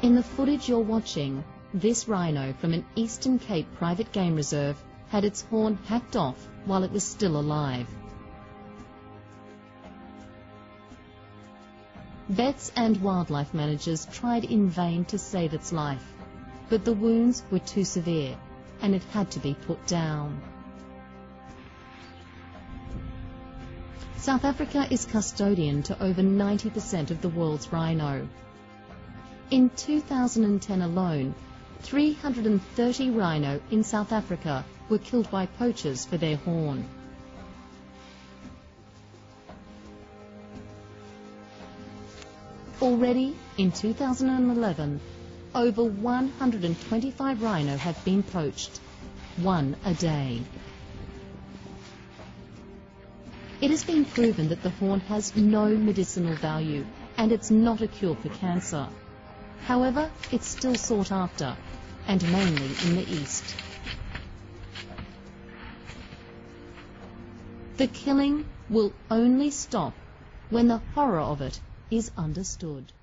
In the footage you're watching, this rhino from an Eastern Cape private game reserve had its horn hacked off while it was still alive. Vets and wildlife managers tried in vain to save its life, but the wounds were too severe and it had to be put down. South Africa is custodian to over 90% of the world's rhino. In 2010 alone, 330 rhino in South Africa were killed by poachers for their horn. Already, in 2011, over 125 rhino have been poached, one a day. It has been proven that the horn has no medicinal value and it's not a cure for cancer. However, it's still sought after, and mainly in the East. The killing will only stop when the horror of it is understood.